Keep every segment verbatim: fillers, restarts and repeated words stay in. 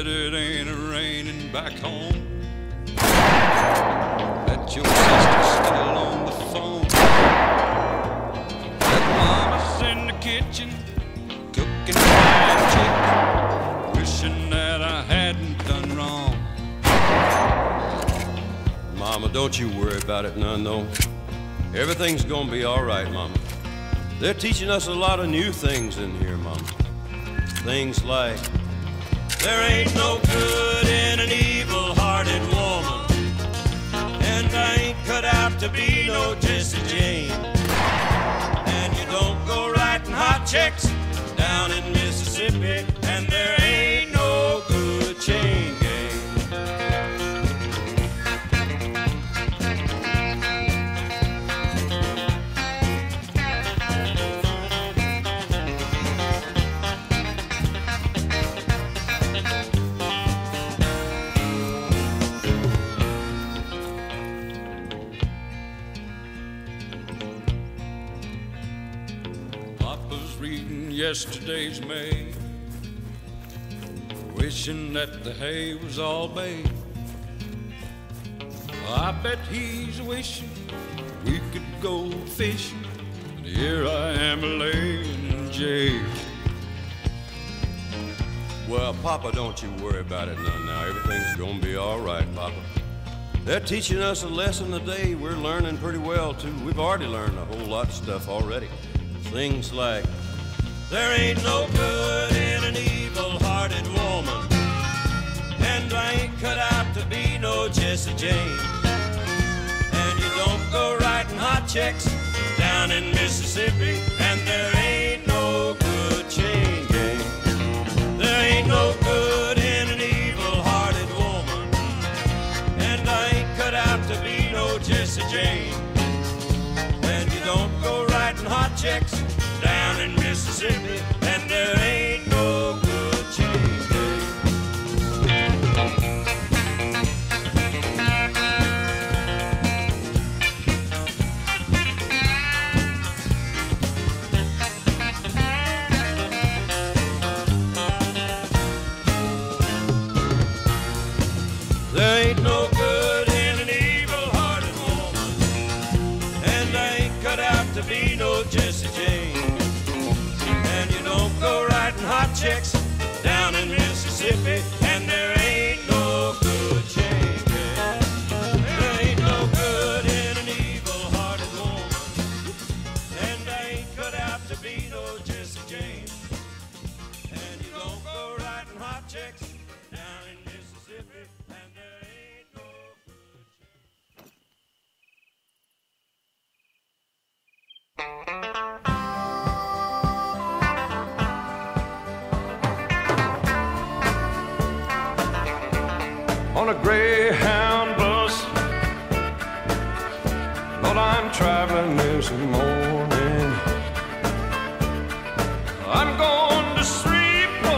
that it ain't a-raining back home. That your sister's still on the phone. That mama's in the kitchen cooking fried chicken, wishing that I hadn't done wrong. Mama, don't you worry about it none, no. Everything's gonna be all right, Mama. They're teaching us a lot of new things in here, Mama. Things like, there ain't no good in an evil-hearted woman, and I ain't cut out to be no Jesse Jane. And you don't go writing hot checks down in Mississippi, and there ain't no good chain gang. Yesterday's May, wishing that the hay was all made. I bet he's wishing we could go fishing, and here I am laying in jail. Well, Papa, don't you worry about it none now. Everything's gonna be all right, Papa. They're teaching us a lesson a day. We're learning pretty well, too. We've already learned a whole lot of stuff already. Things like, there ain't no good in an evil-hearted woman, and I ain't cut out to be no Jesse Jane. And you don't go writing hot checks down in Mississippi, and there ain't no good chain gang. There ain't no good in an evil-hearted woman, and I ain't cut out to be no Jesse Jane. And you don't go writing hot checks down in Mississippi, and there ain't no good chain gang. There ain't no good in an evil-hearted woman, and I ain't cut out to be no Jesse Jane. Go writing hot checks down in Mississippi, and there ain't no good chain gang. There ain't no good in an evil-hearted woman, and I ain't cut out to be no Jesse Jane. And you don't go writing hot checks down in Mississippi, and there ain't no good chain. On a Greyhound bus, Lord, I'm traveling this morning. I'm going to Shreveport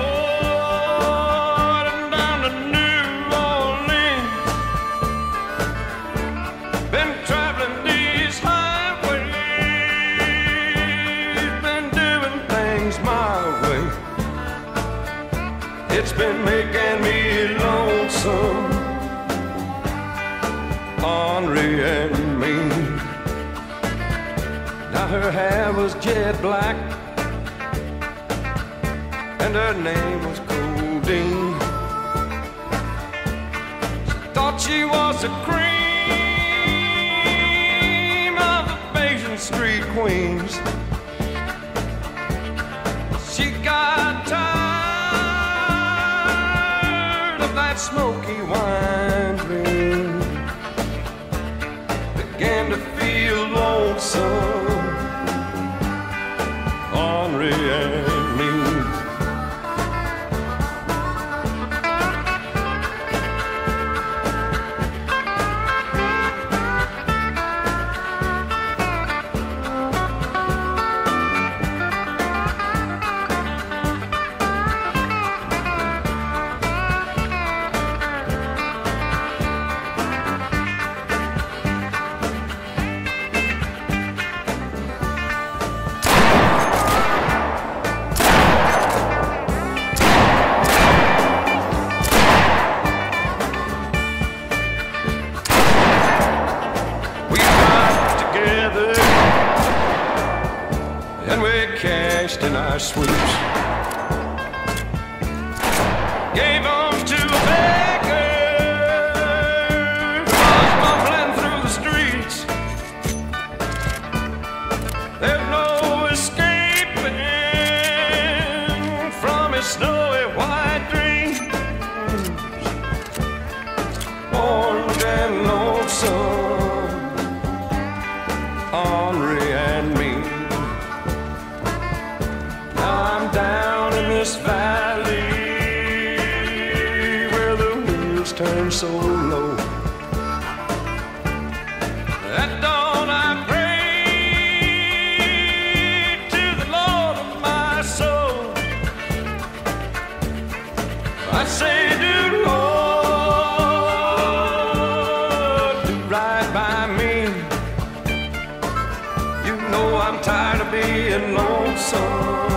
and down to New Orleans. Been traveling these highways, been doing things my way. It's been making me lonesome, Henri and me. Now her hair was jet black, and her name was Codeine. She thought she was the cream of the Basin Street queens. She got tired of that smoky wine dream, began to feel lonesome, Henri and me. best in our sweeps. Gave them to a beggar who was mumbling through the streets. There's no escaping from his snowy white dreams. Orange and lonesome, ornery and mean. Now I'm down in this valley where the wheels turn so low. At dawn I pray to the Lord of my soul. I say, do Lord, do right by me. You know I'm tired of being lonesome.